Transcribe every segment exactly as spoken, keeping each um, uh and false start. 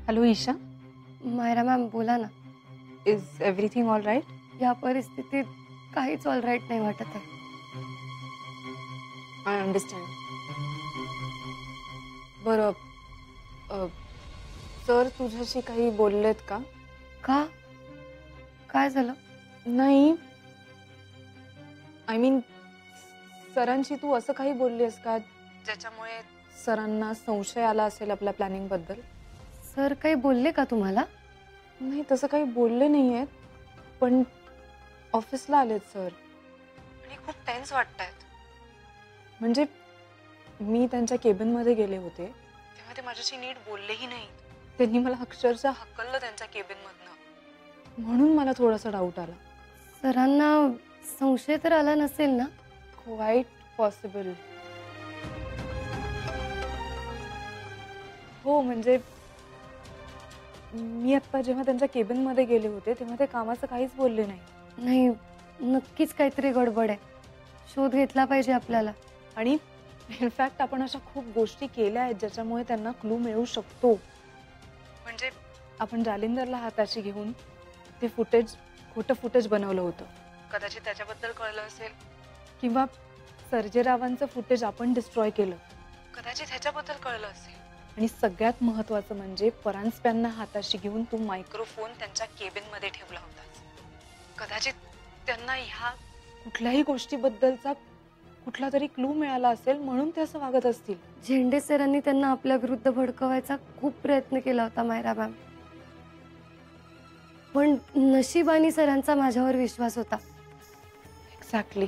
Hello Isha. Myra ma'am बोला ना. Is everything all right? या परिस्थितीत काहीच ऑल राईट नाही वाटत आहे. I understand. बरं, सर तुझ्याशी काही बोललेत का? का? काय झालं? नाही, आय मीन सरांशी तू असं काही बोललीस का ज्याच्यामुळे सरांना संशय आला असेल आपल्या प्लॅनिंग बद्दल? सर काही बोलले का तुम्हाला? नाही, तसं काही बोलले नाही आहेत, पण ऑफिसला आलेत सर आणि खूप टेन्स वाटतायत. म्हणजे मी त्यांच्या केबिनमध्ये गेले होते तेव्हा ते माझ्याशी नीट बोललेही नाही. त्यांनी मला अक्षरशः हकललं त्यांच्या केबिनमधनं, म्हणून मला थोडासा डाऊट आला. सरांना संशय तर आला नसेल ना? Quite possible. हो, म्हणजे मी आत्ता जेव्हा त्यांच्या केबिनमध्ये गेले होते तेव्हा ते कामाचं काहीच बोलले नाही. नाही, नक्कीच काहीतरी गडबड आहे. शोध घेतला पाहिजे आपल्याला. आणि इनफॅक्ट आपण अशा खूप गोष्टी केल्या आहेत ज्याच्यामुळे त्यांना क्लू मिळू शकतो. म्हणजे आपण जालिंदरला हाताशी घेऊन ते फुटेज, खोटं फुटेज बनवलं होतं. कदाचित त्याच्याबद्दल कळलं असेल, किंवा सर्जेरावांचं फुटेज आपण डिस्ट्रॉय केलं, कदाचित ह्याच्याबद्दल कळलं असेल. आणि सगळ्यात महत्त्वाचं म्हणजे परांजप्यांना हाताशी घेऊन तू मायक्रोफोन त्यांच्या केबिनमध्ये ठेवला होतास. कदाचित त्यांना ह्या कुठल्याही गोष्टीबद्दलचा कुठला तरी क्लू मिळाला असेल म्हणून ते असं वागत असतील. झेंडे सरांनी त्यांना आपल्या विरुद्ध भडकवायचा खूप प्रयत्न केला होता मायरा मॅम, पण नशिबाने सरांचा माझ्यावर विश्वास होता. एक्झॅक्टली.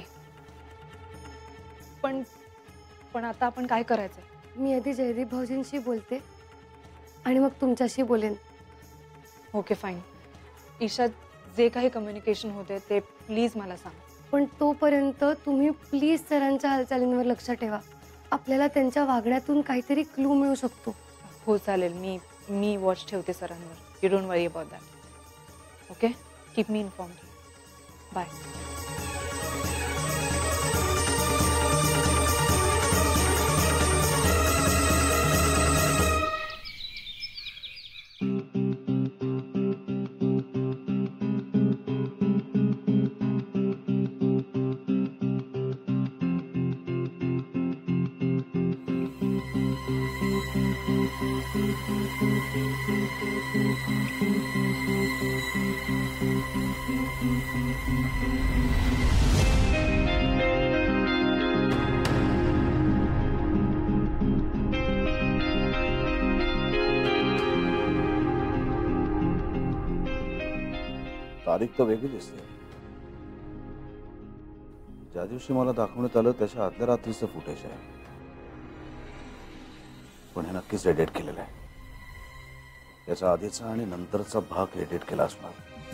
पण पण आता आपण काय करायचं? मी आधी जयदीप भाऊजींशी बोलते आणि मग तुमच्याशी बोलेन. Okay fine. ईशा, जे काही कम्युनिकेशन होते ते प्लीज मला सांग. पण तोपर्यंत तुम्ही प्लीज सरांच्या हालचालींवर लक्ष ठेवा. आपल्याला त्यांच्या वागण्यातून काहीतरी क्लू मिळू शकतो. हो चालेल, मी मी वॉच ठेवते सरांवर. You don't worry about that. Okay, keep me informed. Bye. तारीख तर वेगळी दिसते. ज्या दिवशी मला दाखवण्यात आलं त्याच्या आदल्या रात्रीचं फुटेज आहे, पण हे नक्कीच एडिट केलेलं आहे. याचा आधीचा आणि नंतरचा भाग एडिट केला असणार.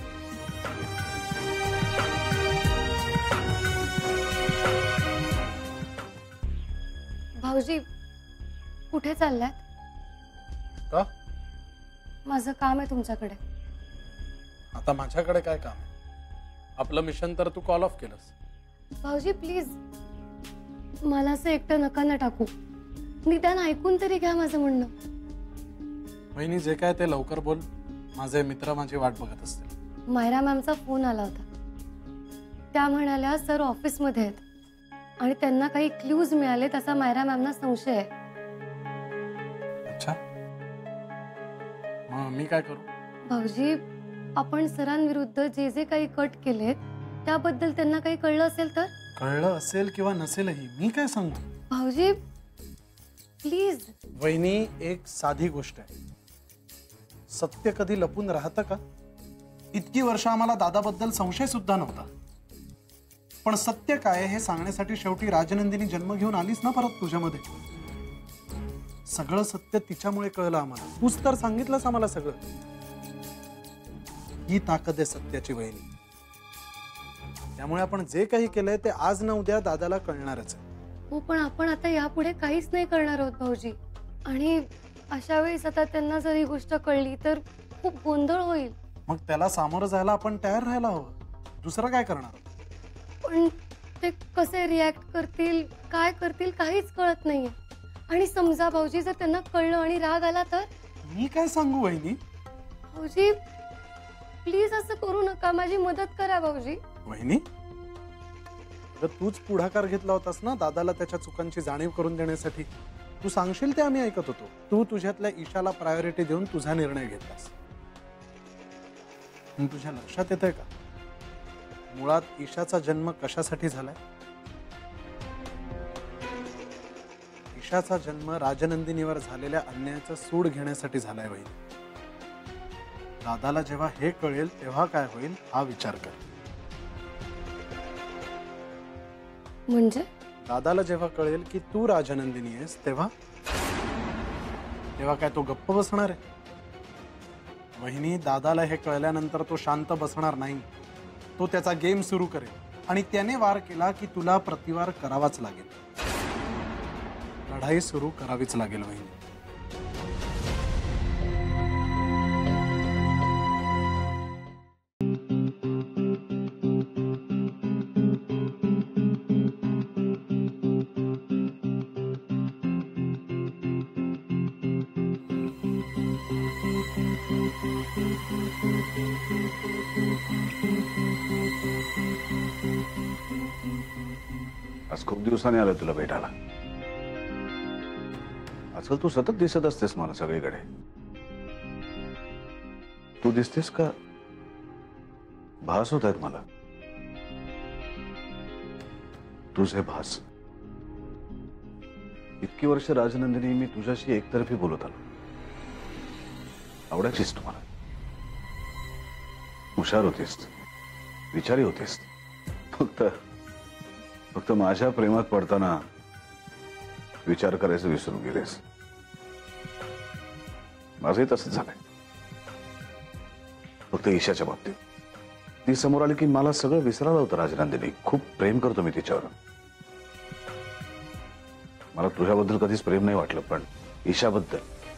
भाऊजी कुठे चाललात? का? माझं काम आहे तुमच्याकडे. आता माझ्याकडे काय काम आहे? आपलं मिशन तर तू कॉल ऑफ केलंस. भाऊजी प्लीज मला असं एकटं नका ना टाकू. निदान ऐकून तरी घ्या माझं म्हणणं. वहिनी, जे काय ते लवकर बोल. माझे मित्र माझी वाट बघत असतील. मायरा मॅमचा फोन आला होता. त्या म्हणाल्या सर ऑफिसमध्ये आहेत आणि त्यांना काही क्लूज मिळाले तसा मायरा मॅमना संशय आहे. अच्छा, मग मी काय करू? भाऊजी, आपण सरांविरुद्ध जे जे काही कट केलेत त्याबद्दल त्यांना काही कळलं असेल तर? कळलं असेल किंवा नसेलही मी काय सांगू? भाऊजी प्लीज. वहिनी, एक साधी गोष्ट आहे. सत्य कधी लपून राहतं का? इतकी वर्ष आम्हाला दादाबद्दल संशय सुद्धा नव्हता, पण सत्य काय हे सांगण्यासाठी शेवटी राजनंदिनी जन्म घेऊन आलीच ना परत तुझ्यामध्ये. सगळं सत्य तिच्यामुळे कळलं आम्हाला. तूच तर सांगितलंस आम्हाला सगळं. ही ताकद आहे सत्याची वहिनी. त्यामुळे आपण जे काही केलंय ते आज ना उद्या दादाला कळणारच आहे. हो, पण आपण आता यापुढे काहीच नाही करणार आहोत भाऊजी. आणि अशा वेळेस आता त्यांना जर ही गोष्ट कळली तर खूप गोंधळ होईल. मग त्याला सामोरं जायला आपण तयार राहायला हवं. दुसरं काय करणार? पण ते कसे रिॲक्ट करतील, काय करतील काहीच कळत नाहीये. आणि समजा भाऊजी जर त्यांना कळलं आणि राग आला तर? मी काय सांगू वहिनी? भाऊजी प्लीज असं करू नका, माझी मदत करा भाऊजी. वहिनी, तर तूच पुढाकार घेतला होतास ना दादाला त्याच्या चुकांची जाणीव करून देण्यासाठी. तू सांगशील ते आम्ही ऐकत होतो. तू तुझ्यातल्या ईशाला प्रायोरिटी देऊन तुझा निर्णय घेतलास. पण तुझ्या लक्षात येतंय का मुळात ईशाचा जन्म कशासाठी झालाय? ईशाचा जन्म राजनंदिनीवर झालेल्या अन्यायाचा सूड घेण्यासाठी झालाय वहिनी. दादाला जेव्हा हे कळेल तेव्हा काय होईल हा विचार कर. म्हणजे दादाला जेव्हा कळेल की तू राजनंदिनी आहेस तेव्हा तेव्हा काय तो गप्प बसणार आहे? वहिनी, दादाला हे कळल्यानंतर तो शांत बसणार नाही. तो त्याचा गेम सुरू करेल आणि त्याने वार केला की तुला प्रतिवार करावाच लागेल. लढाई सुरू करावीच लागेल वहिनी. आज खूप दिवसांनी आलोय तुला भेटायला. आजकाल तू सतत दिसत असतेस मला सगळीकडे. तू दिसतेस का भास होत आहेत मला तुझे भास. इतकी वर्ष राजनंदिनी मी तुझ्याशी एकतर्फी बोलत आलो. आवडायचीस तुम्हाला. हुशार होतीस, विचारी होतीस. फक्त फक्त माझ्या प्रेमात पडताना विचार करायचं विसरून गेलेस. माझंही तसंच झालंय. फक्त ईशाच्या बाबतीत ती समोर आली की मला सगळं विसरायला होतं. राजनंदिनी, खूप प्रेम करतो मी तिच्यावर. मला तुझ्याबद्दल कधीच प्रेम नाही वाटलं, पण ईशाबद्दल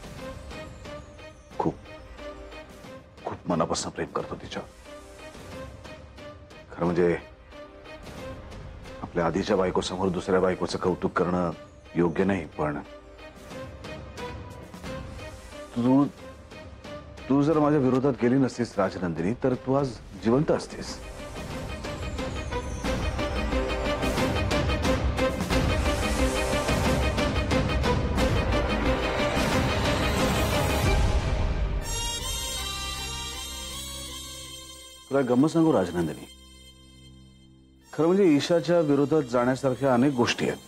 खूप खूप मनापासून प्रेम करतो तिच्यावर. खरं म्हणजे आपल्या आधीच्या बायको समोर दुसऱ्या बायकोचं कौतुक करणं योग्य नाही, पण तू तू जर माझ्या विरोधात गेली नसतीस राजनंदिनी तर तू आज जिवंत असतीस. तुला गंमत सांगू राजनंदिनी, खरं म्हणजे ईशाच्या विरोधात जाण्यासारख्या अनेक गोष्टी आहेत,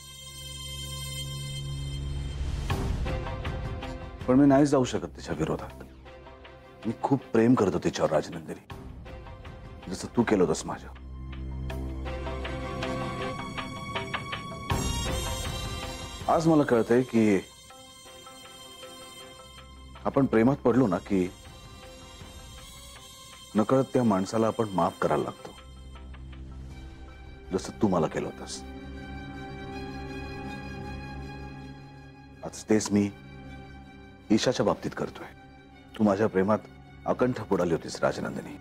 पण मी नाही जाऊ शकत तिच्या विरोधात. मी खूप प्रेम करतो तिच्यावर राजनंदिनी, जसं तू केलं होतंस माझ्या. आज मला कळतंय की आपण प्रेमात पडलो ना की नकळत त्या माणसाला आपण माफ करायला लागतो, जसं तू मला केलं होतंस. आज तेच मी ईशाच्या बाबतीत करतोय. तू माझ्या प्रेमात अकंठ बुडाली होतीस राजनंदिनी.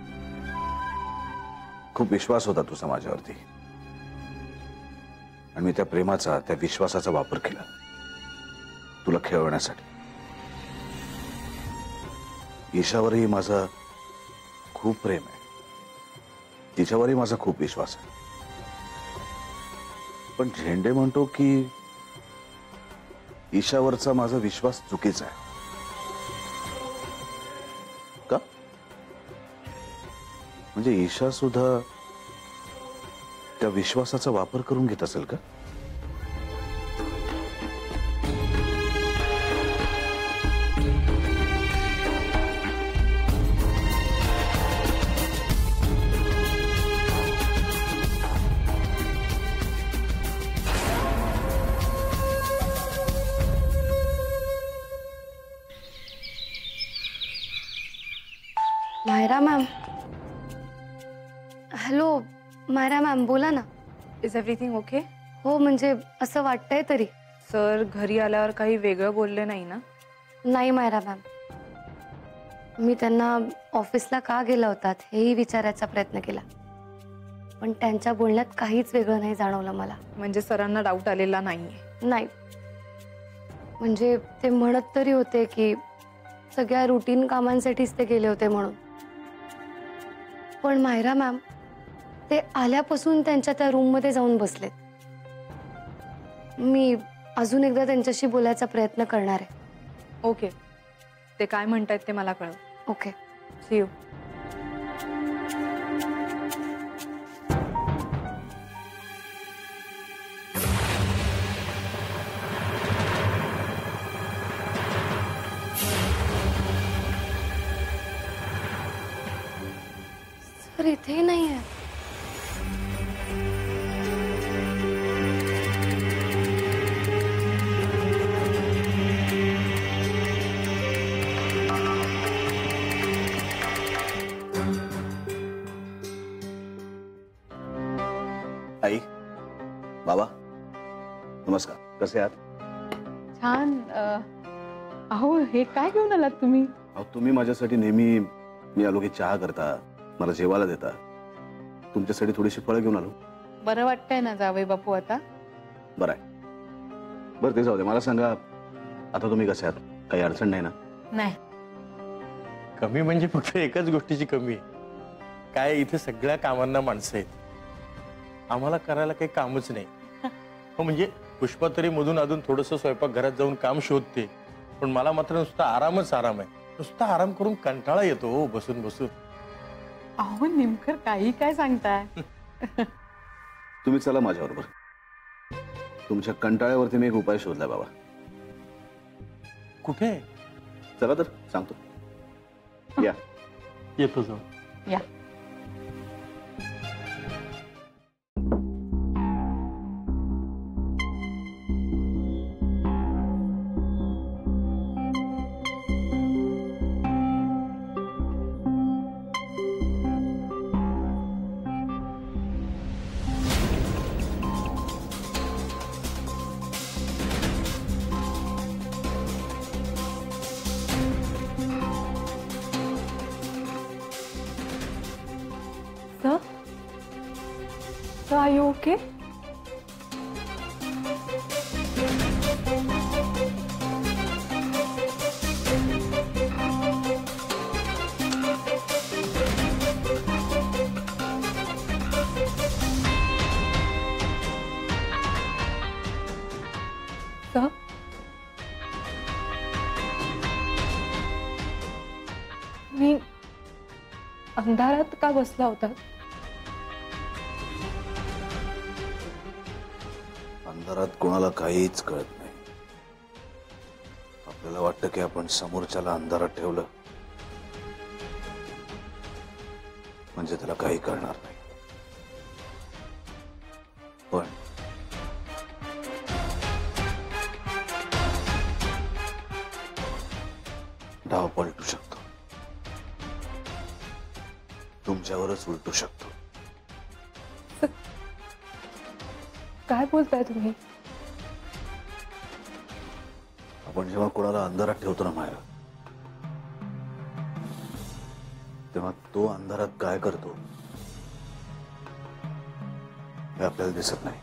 खूप विश्वास होता तुझा माझ्यावरती आणि मी त्या प्रेमाचा, त्या विश्वासाचा वापर केला तुला खेळवण्यासाठी. ईशावरही माझा खूप प्रेम आहे, तिच्यावरही माझा खूप विश्वास आहे. पण झेंडे म्हणतो की ईशावरचा माझा विश्वास चुकीचा आहे. का? म्हणजे ईशा सुद्धा त्या विश्वासाचा वापर करून घेत असेल का? Myra ma'am. Hello Myra ma'am, बोला ना. Is everything okay? हो, म्हणजे असं वाटतंय तरी. सर घरी आल्यावर काही वेगळं बोलले नाही ना? नाही मायरा मॅम, मी त्यांना ऑफिसला का गेला होतात हेही विचारायचा प्रयत्न केला, पण त्यांच्या बोलण्यात काहीच वेगळं नाही जाणवलं मला. म्हणजे सरांना डाऊट आलेला नाहीये? नाही, म्हणजे ते म्हणत तरी होते की सगळ्या रुटीन कामांसाठीच ते गेले होते म्हणून. पण मायरा मॅम ते आल्यापासून त्यांच्या त्या रूम मध्ये जाऊन बसलेत. मी अजून एकदा त्यांच्याशी बोलायचा प्रयत्न करणार आहे. ओके, ते काय म्हणतायत ते मला कळव. Okay, C you. सर इथेही नाही आहे. आई, बाबा, नमस्कार. कसे आहात? छान. अ, अहो हे काय घेऊन आलात तुम्ही? अहो, तुम्ही माझ्यासाठी नेहमी मी आलो की चहा करता, मला जेवायला देता. तुमच्यासाठी थोडीशी फळं घेऊन आलो. बरं वाटतंय ना जावई बापू आता? बरं आहे. बरं ते जाऊ दे, मला सांगा आता तुम्ही कसे आहात? काही अडचण नाही ना? नाही. कमी म्हणजे फक्त एकच गोष्टीची कमी आहे. काय इथे सगळ्या कामांना माणसं आहेत, आम्हाला करायला काही कामच नाही. हो म्हणजे पुष्पा तरी मधून अधून थोडंसं स्वयंपाक घरात जाऊन काम शोधते, पण मला मात्र नुसता आरामच आराम आहे. नुसता आराम करून कंटाळा येतो हो बसून बसून. अहो नेमकं काही काय सांगताय? तुम्ही चला माझ्याबरोबर. तुमच्या कंटाळ्यावरती मी एक उपाय शोधलाय बाबा. कुठे? चला तर सांगतो. या. येतो जाऊ. या. Sir? Sir, are you okay? Sir? मी अंधारात का बसला होता? अंधारात कोणाला काहीच कळत नाही. आपल्याला वाटतं की आपण समोरच्याला अंधारात ठेवलं म्हणजे त्याला काही कळणार नाही. पण डाव पलटू शकतो, तुमच्यावरच उलटू शकतो. काय बोलताय तुम्ही? आपण जेव्हा कोणाला अंधारात ठेवतो ना माया, तेव्हा तो अंधारात काय करतो हे आपल्याला दिसत नाही,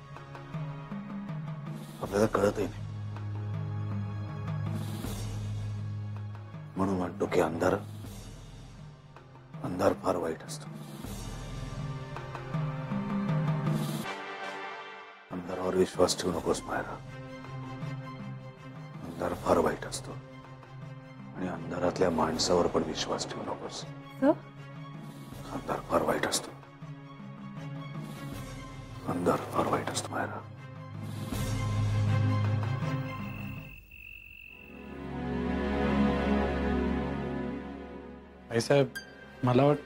आपल्याला कळतही नाही. म्हणून म्हणतो की अंधार अंधार फार वाईट असतो. अंधारावर विश्वास ठेवू नकोस मायरा. अंधार फार वाईट असतो आणि अंधारातल्या माणसावर पण विश्वास ठेवू नकोस. Sir? अंधार फार वाईट असतो. अंधार फार वाईट असतो मायरा. आई साहेब, मला वाट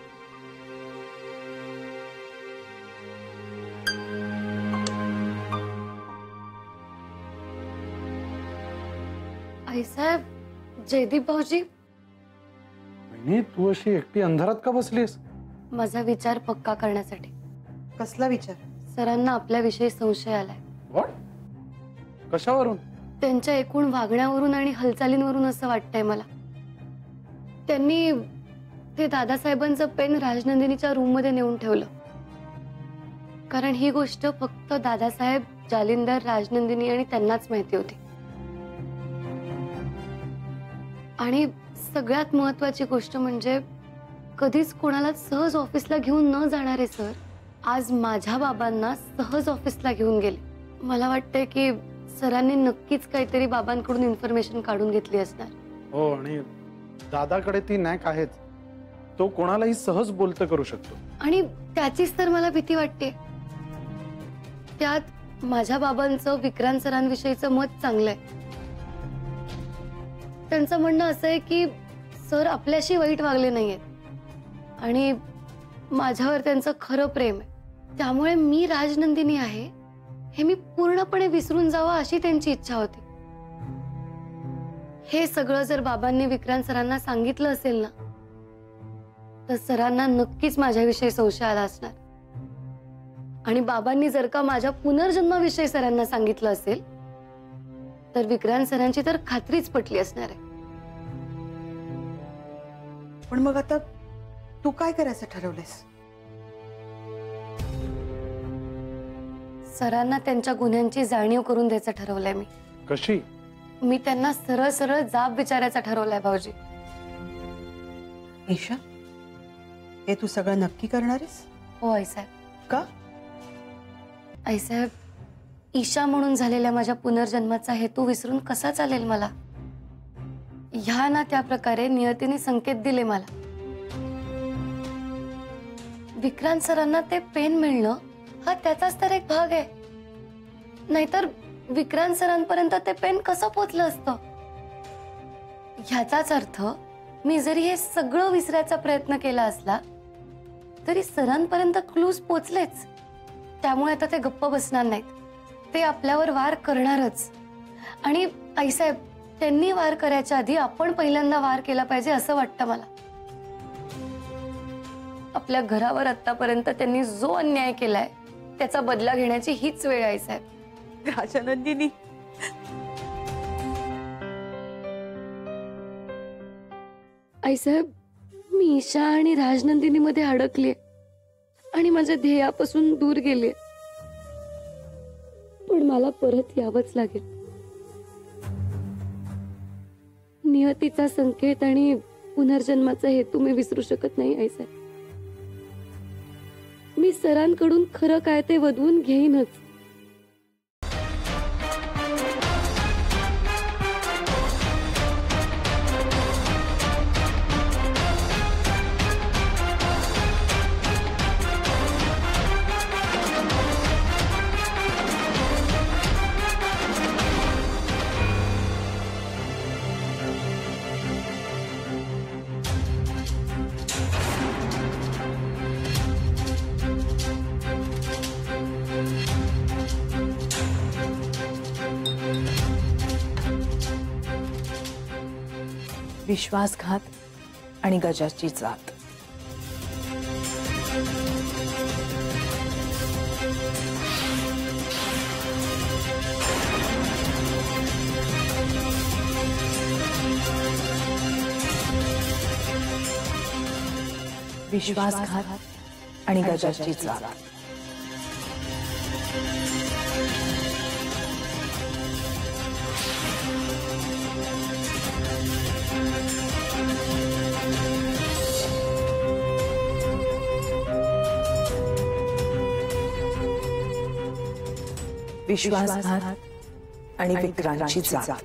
आई साहेब, जयदीप भाऊजी, वहिनी, तू अशी एकटी अंधारात का बसलीस? माझा विचार पक्का करण्यासाठी. कसला विचार? सरांना आपल्याविषयी संशय आलाय. व्हॉट? कशावरून? त्यांच्या एकूण वागण्यावरून आणि हालचालींवरून असं वाटतंय मला. त्यांनी ते दादासाहेबांचं पेन राजनंदिनीच्या रूम मध्ये नेऊन ठेवलं, कारण ही गोष्ट फक्त दादासाहेब, जालिंदर, राजनंदिनी आणि त्यांनाच माहिती होती. आणि सगळ्यात महत्वाची गोष्ट म्हणजे कधीच कोणाला सहज ऑफिसला घेऊन न जाणारे सर आज माझ्या बाबांना सहज ऑफिसला घेऊन गेले. मला वाटतंय की सरांनी नक्कीच काहीतरी बाबांकडून इन्फॉर्मेशन काढून घेतली असणार. हो, आणि दादाकडे ती नॅक आहेच. तो कोणालाही सहज बोलतं करू शकतो. आणि त्याचीच तर मला भीती वाटते. त्यात माझ्या बाबांचं विक्रांत सरांविषयीचं मत चांगलं आहे. त्यांचं म्हणणं असं आहे की सर आपल्याशी वाईट वागले नाहीयेत आणि माझ्यावर त्यांचं खरं प्रेम आहे. त्यामुळे मी राजनंदिनी आहे हे मी पूर्णपणे विसरून जावं अशी त्यांची इच्छा होती. हे सगळं जर बाबांनी विक्रांत सरांना सांगितलं असेल ना तर सरांना नक्कीच माझ्याविषयी संशय आला असणार. आणि बाबांनी जर का माझ्या पुनर्जन्माविषयी सरांना सांगितलं असेल तर विक्रांत सरांची तर खात्रीच पटली असणार आहे. पण मग आता तू काय करायचं ठरवलंस? सरांना त्यांच्या गुन्ह्यांची जाणीव करून द्यायचं ठरवलंय मी. कशी? मी त्यांना सरळ सरळ जाब विचारायचा ठरवलाय भाऊजी. ईशा, हे तू सगळं नक्की करणार आहेस? हो आईसाहेब. का? आईसाहेब, ईशा म्हणून झालेल्या माझ्या पुनर्जन्माचा हेतू विसरून कसा चालेल मला? ह्या ना त्या प्रकारे नियतीने संकेत दिले मला. विक्रांत सरांना ते पेन मिळणं हा त्याचाच तर एक भाग आहे. नाहीतर विक्रांत सरांपर्यंत ते पेन कसं पोचलं असतं? ह्याचाच अर्थ मी जरी हे सगळं विसरायचा प्रयत्न केला असला तरी सरांपर्यंत क्लूज पोचलेच. त्यामुळे आता ते गप्प बसणार नाहीत. ते आपल्यावर वार करणारच. आणि आईसाहेब, त्यांनी वार करायच्या आधी आपण पहिल्यांदा वार केला पाहिजे असं वाटतं मला. आपल्या घरावर आतापर्यंत त्यांनी जो अन्याय केलाय त्याचा बदला घेण्याची हीच वेळ आहे साहेब. राजनंदिनी, आईसाहेब, मी ईशा आणि राजनंदिनी मध्ये अडकले आणि माझ्या ध्येयापासून दूर गेले. पण मला परत यावंच लागेल. नियतीचा संकेत आणि पुनर्जन्माचा हेतू मी विसरू शकत नाही आईसाहेब. मी सरांकडून खरं काय ते वधवून घेईनच. विश्वासघात आणि गजाची जात. विश्वासघात आणि गजाची जात. विश्वासघात आणि विक्रांतची जात.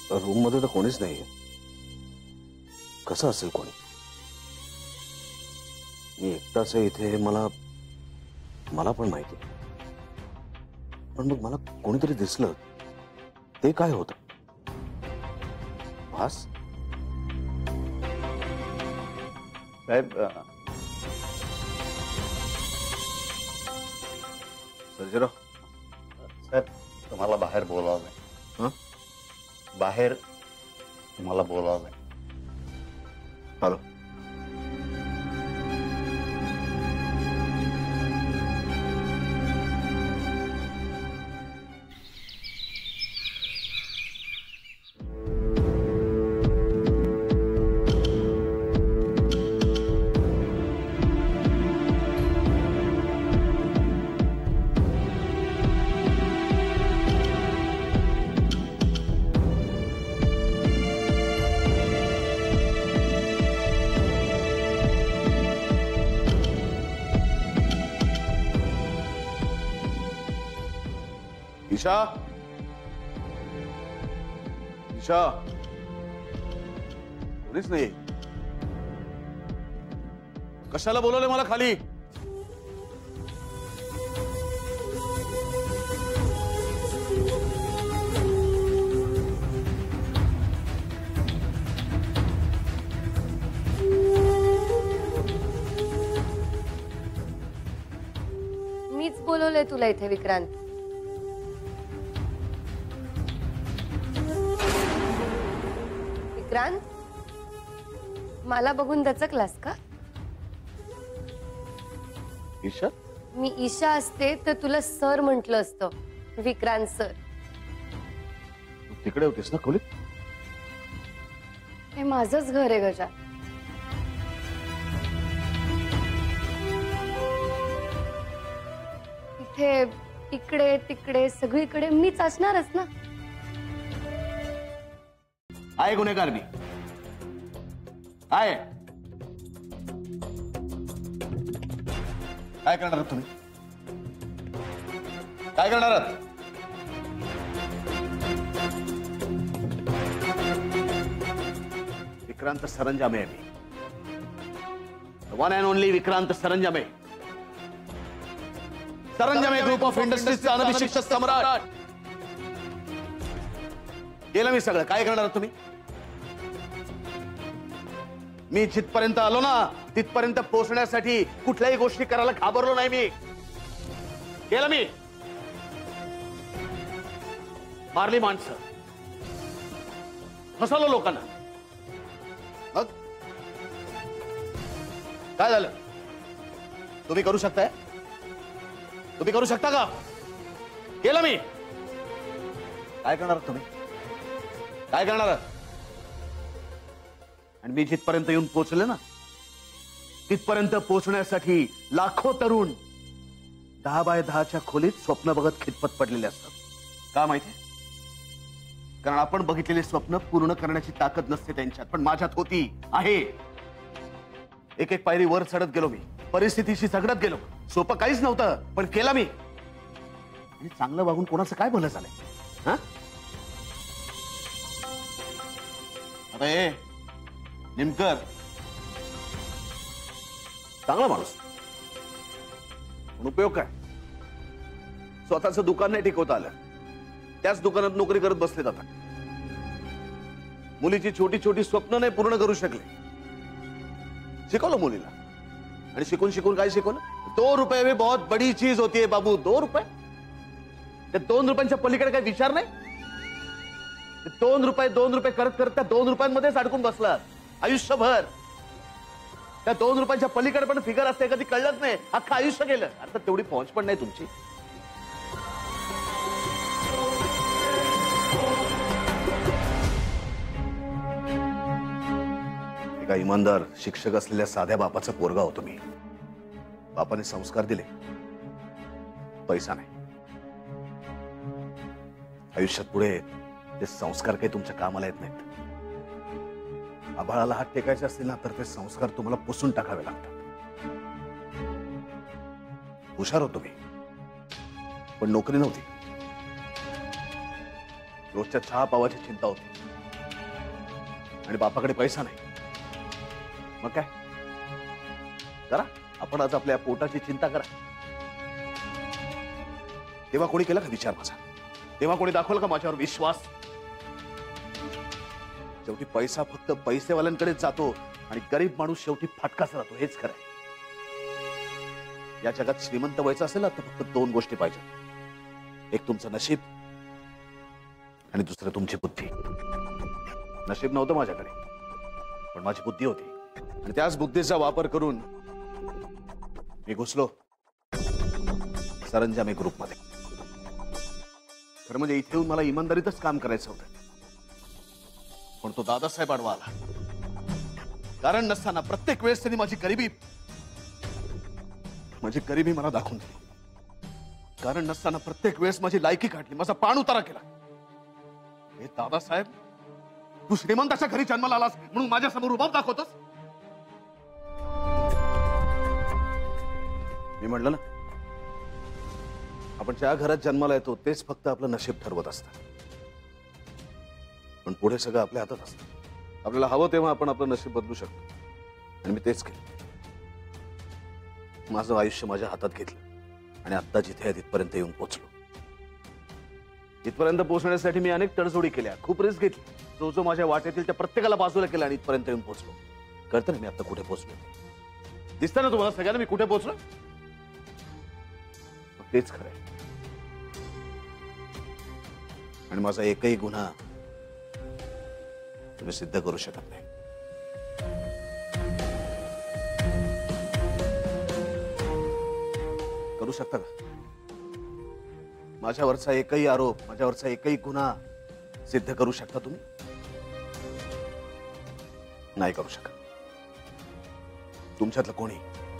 रूम मध्ये तर कोणीच नाहीये. कसं असेल कोणी? मी एकटाच आहे इथे, मला मला पण माहिती. पण मग मला कोणीतरी दिसलं. ते काय होतं? भास? साहेब, सर्जेराव साहेब तुम्हाला बाहेर बोलावलंय. हं? बाहेर तुम्हाला बोलावलंय. हॅलो. ईशा, ईशा, कोणीच नाही. कशाला बोलवले मला खाली? मीच बोलवलंय तुला इथे विक्रांत. विक्रांत, मला बघून दचकलास का? ईशा? मी ईशा असते तर तुला सर म्हटलं असतं. विक्रांत सर. तू तिकडे होतीस ना खोलीत? हे माझंच घर आहे गजा. इथे इकडे तिकडे सगळीकडे मीच असणारच ना. आहे गुन्हेगार मी आहे. काय करणार आहात तुम्ही? काय करणार आहात? विक्रांत सरंजामे आहे मी. One and only Vikrant Saranjame. Saranjame group of इंडस्ट्रीजचा अनभिषिक्त सम्राट. गेलं मी सगळं. काय करणार आहात तुम्ही? मी जिथपर्यंत आलो ना तिथपर्यंत पोहोचण्यासाठी कुठल्याही गोष्टी करायला घाबरलो नाही मी. केलं मी. मारली माणसं, फसवलं लोकांना. मग काय झालं? तुम्ही करू शकताय? तुम्ही करू शकता का? केलं मी. काय करणार तुम्ही? काय करणार? आणि मी जिथपर्यंत येऊन पोहोचले ना तिथपर्यंत पोहोचण्यासाठी लाखो तरुण दहा बाय दहाच्या खोलीत स्वप्न बघत खितपत पडलेले असतात. का माहिती? कारण आपण बघितलेले स्वप्न पूर्ण करण्याची ताकद नसते त्यांच्यात, पण माझ्यात होती, आहे. एक एक पायरी वर चढत गेलो मी. परिस्थितीशी झगडत गेलो. सोपं काहीच नव्हतं, पण केला मी. आणि चांगलं वागून कोणाचं काय भलं झालंय? हा? आता हे निमकर चांगला माणूस, पण उपयोग काय? स्वतःचं दुकान नाही टिकवता आलं. त्याच दुकानात नोकरी करत बसले जातात. मुलीची छोटी छोटी स्वप्न नाही पूर्ण करू शकले. शिकवलं मुलीला, आणि शिकून शिकून काय शिकवलं? दो रुपये में बहुत बड़ी चीज होती है बाबू. दो रुपये? त्या दोन रुपयांच्या पलीकडे काही विचार नाही. दोन रुपये दोन रुपये करत करत त्या दोन रुपयांमध्येच अडकून बसलात आयुष्यभर. त्या दोन रुपयांच्या पलीकडे पण फिगर असते, कधी कळलंच नाही. अख्खं आयुष्य गेलं. आता तेवढी पहुंच पण नाही तुमची. एका इमानदार शिक्षक असलेल्या साध्या बापाचा पोरगा होतो मी. बापाने संस्कार दिले, पैसा नाही. आयुष्यात पुढे ते संस्कार काही तुमच्या कामाला येत नाहीत. आभाळाला हात टेकायचे असतील ना तर ते संस्कार तुम्हाला पुसून टाकावे लागतात. हुशार होतो मी, पण नोकरी नव्हती. रोजच्या चहा पावाची चिंता होती. आणि बापाकडे पैसा नाही, मग काय करा, आपण आज आपल्या पोटाची चिंता करा. तेव्हा कोणी केला का विचार माझा? तेव्हा कोणी दाखवलं का माझ्यावर विश्वास? शेवटी पैसा फक्त पैसेवाल्यांकडेच जातो आणि गरीब माणूस शेवटी फाटकाच राहतो, हेच खरं आहे. या जगात श्रीमंत व्हायचं असेल ना तर फक्त दोन गोष्टी पाहिजे, एक तुमचं नशीब आणि दुसरं तुमची बुद्धी. नशीब नव्हतं माझ्याकडे, पण माझी बुद्धी होती आणि त्याच बुद्धीचा वापर करून मी घुसलो सरंजामी ग्रुपमध्ये. खरं म्हणजे इथे येऊन मला इमानदारीतच काम करायचं होतं, पण तो दादासाहेब आडवा आला. कारण नसताना प्रत्येक वेळेस त्यांनी माझी गरिबी माझी गरिबी मला दाखवून दिली. कारण नसताना प्रत्येक वेळेस माझी लायकी काढली, माझा पाण उतारा केला. हे दादासाहेब, तू श्रीमंताच्या घरी जन्माला आलास म्हणून माझ्या समोर रुबाब दाखवतोस? मी म्हणलं ना, आपण ज्या घरात जन्माला येतो तेच फक्त आपलं नशीब ठरवत असतं, पण पुढे सगळं आपल्या हातात असतं. आपल्याला हवं तेव्हा आपण आपलं नशीब बदलू शकतो, आणि मी तेच केलं. माझं आयुष्य माझ्या हातात घेतलं आणि आता जिथे आहे तिथपर्यंत येऊन पोहोचलो. इथपर्यंत पोहोचण्यासाठी मी अनेक तडजोडी केल्या, खूप रिस्क घेतली. जो जो माझ्या वाटेतील त्या प्रत्येकाला बाजूला केला आणि इथपर्यंत येऊन पोहोचलो. कळतं ना मी आता कुठे पोहोचलो? दिसतं ना तुम्हाला सगळ्यांना मी कुठे पोहोचलो? तेच खरं आहे. आणि माझा एकही गुन्हा तुम्ही सिद्ध करू शकत नाही. करू शकता का? माझ्यावरचा एकही आरोप, माझ्यावरचा एकही गुन्हा सिद्ध करू शकता तुम्ही? नाही करू शकत. तुमच्यातलं कोणी.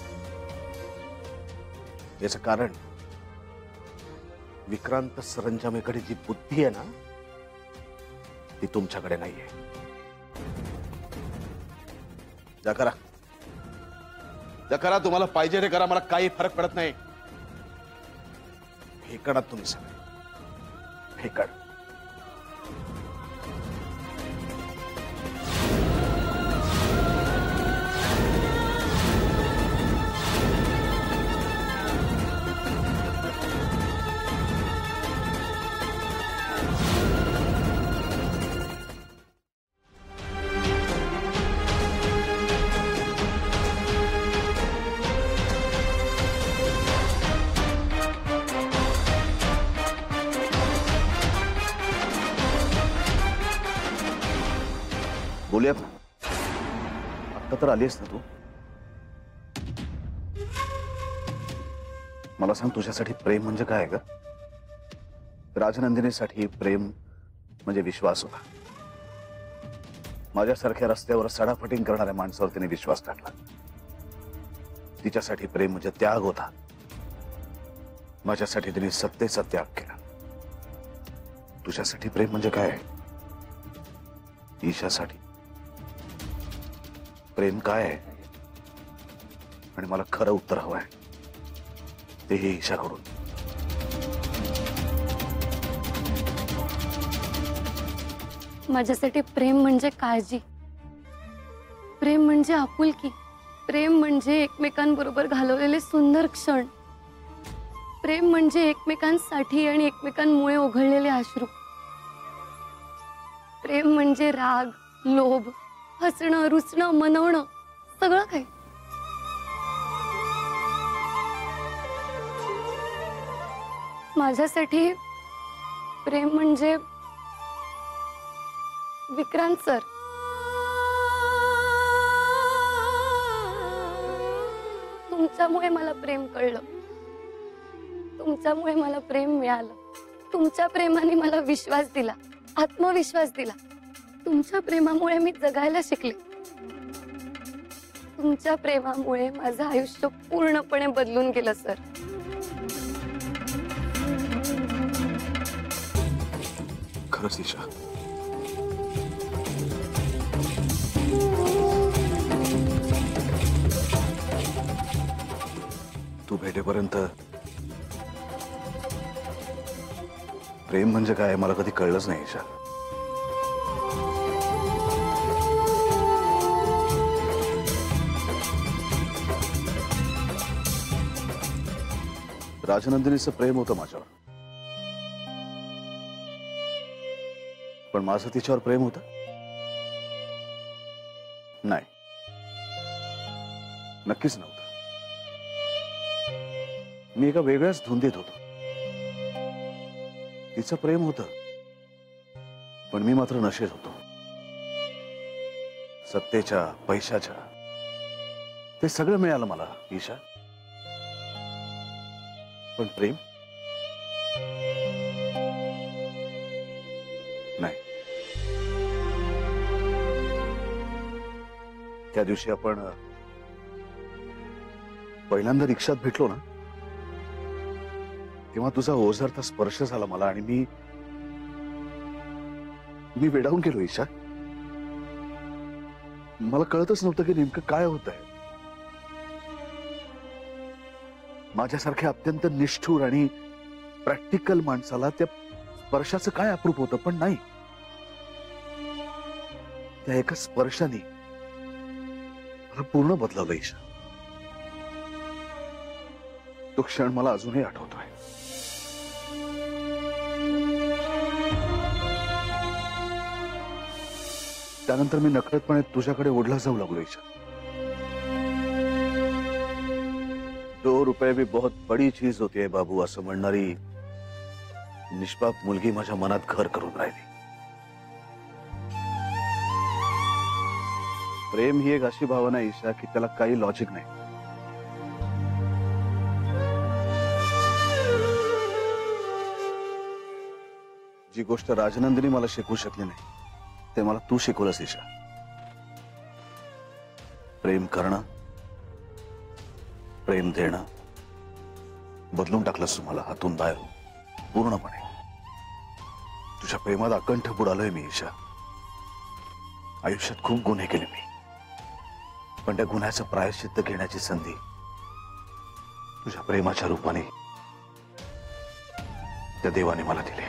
याचं कारण विक्रांत सरंजामेकडे जी बुद्धी आहे ना, ती तुमच्याकडे नाहीये. जा करा, जा करा, तुम्हाला पाहिजे ते करा, मला काही फरक पडत नाही. हे करा तुम्ही सगळे, हे करा. बोलूयात ना, आता तर आलीस ना तू. मला सांग, तुझ्यासाठी प्रेम म्हणजे काय ग? राजनंदिनीसाठी प्रेम म्हणजे विश्वास होता. माझ्यासारख्या रस्त्यावर सडाफटिंग करणाऱ्या माणसावर तिने विश्वास टाकला. तिच्यासाठी प्रेम म्हणजे त्याग होता. माझ्यासाठी तिने सत्तेचा त्याग केला. तुझ्यासाठी प्रेम म्हणजे काय? ईशासाठी प्रेम काय आहे? आणि मला खरं उत्तर हवं आहे, तेही ईशाकडून. माझ्यासाठी प्रेम म्हणजे काळजी, प्रेम म्हणजे आपुलकी, प्रेम म्हणजे एकमेकांबरोबर घालवलेले सुंदर क्षण, प्रेम म्हणजे एकमेकांसाठी आणि एकमेकांमुळे ओघळलेले अश्रू, प्रेम म्हणजे राग, लोभ, हसणं, रुसणं, मनवणं, सगळं काही. माझ्यासाठी प्रेम म्हणजे विक्रांत सर. तुमच्यामुळे मला प्रेम कळलं, तुमच्यामुळे मला प्रेम मिळालं. तुमच्या प्रेमाने मला विश्वास दिला, आत्मविश्वास दिला. तुमच्या प्रेमामुळे मी जगायला शिकले. तुमच्या प्रेमामुळे माझं आयुष्य पूर्णपणे बदलून गेलं सर. खरंच ईशा, तू भेटेपर्यंत प्रेम म्हणजे काय मला कधी कळलंच नाही ईशा. राजनंदिनीचं प्रेम होतं माझ्यावर, पण माझं तिच्यावर प्रेम होतं नाही, नक्कीच नव्हतं. मी एका वेगळ्याच धुंदीत होतो. तिचं प्रेम होतं, पण मी मात्र नशेत होतो. सत्तेच्या, पैशाच्या, ते सगळं मिळालं मला ईशा, पण प्रेम नाही. त्या दिवशी आपण पहिल्यांदा रिक्षात भेटलो ना, तेव्हा तुझा ओझरता स्पर्श झाला मला आणि मी मी वेडावून गेलो ईशा. मला कळतच नव्हतं की नेमकं काय होत आहे. माझ्यासारख्या अत्यंत निष्ठुर आणि प्रॅक्टिकल माणसाला त्या स्पर्शाचं काय अप्रूप होतं, पण नाही, त्या एका स्पर्शाने मला पूर्ण बदलवलं ईशा. तो क्षण मला अजूनही आठवतोय. त्यानंतर मी नकळतपणे तुझ्याकडे ओढला जाऊ लागलो ईशा. दो रुपये भी बहुत बड़ी चीज होती है बाबू असं म्हणणारी निष्पाप मुलगी माझ्या मनात घर करून राहिली. प्रेम ही एक अशी भावना ईशा की त्याला काही लॉजिक नाही. जी गोष्ट राजनंदिनी मला शिकवू शकली नाही ते मला तू शिकवलंस ईशा. प्रेम करणं, प्रेम देणं बदलून टाकलंस तुम्हाला हातून बाहेर पूर्णपणे. तुझ्या प्रेमात अकंठ बुडालोय मी ईशा. आयुष्यात खूप गुन्हे केले मी, पण त्या गुन्ह्याचं प्रायश्चित्त घेण्याची संधी तुझ्या प्रेमाच्या रूपाने त्या देवाने मला दिली.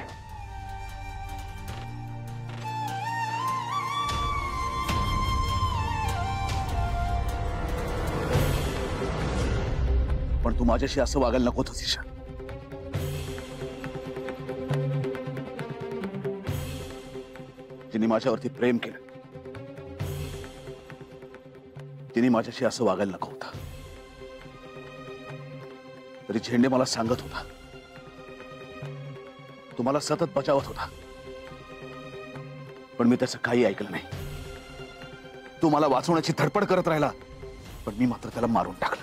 पण तू माझ्याशी असं वागायला नको होतंस ईशा. जिने माझ्यावरती प्रेम केलं तिने माझ्याशी असं वागायला नको होतं. तरी झेंडे मला सांगत होता, तुम्हाला सतत बचावत होता, पण मी त्याचं काही ऐकलं नाही. तू मला वाचवण्याची धडपड करत राहिला, पण मी मात्र त्याला मारून टाकलं.